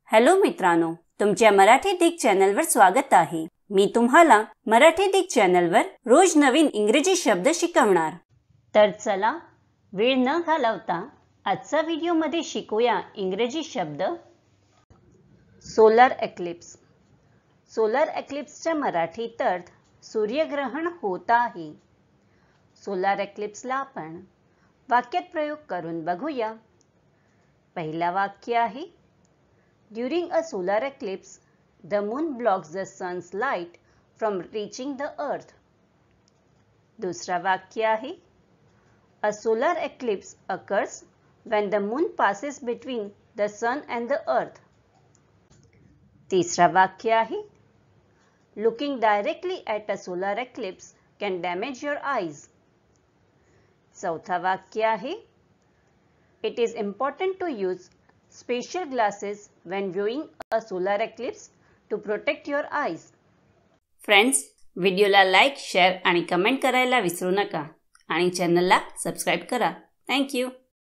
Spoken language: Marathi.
हॅलो मित्रांनो, तुमच्या मराठी दिग चॅनलवर स्वागत आहे। मी तुम्हाला मराठी दिग चॅनलवर रोज नवीन इंग्रजी शब्द शिकवणार। तर चला वेळ न घालवता आजच्या व्हिडिओमध्ये शिकूया इंग्रजी शब्द। Solar eclipse. सोलर एक्लिप्सचा मराठीत अर्थ सूर्यग्रहण होत आहे। सोलर एक्लिप्सला आपण वाक्यात प्रयोग करून बघूया। पहिला वाक्य आहे, During a solar eclipse, the moon blocks the sun's light from reaching the earth. दूसरा वाक्य आहे, A solar eclipse occurs when the moon passes between the sun and the earth. तीसरा वाक्य आहे, Looking directly at a solar eclipse can damage your eyes. चौथा वाक्य आहे, It is important to use special glasses when viewing a solar eclipse to protect your eyes. Friends, व्हिडिओला लाईक, शेअर आणि कमेंट करायला विसरू नका आणि चॅनलला सबस्क्राइब करा। Thank you.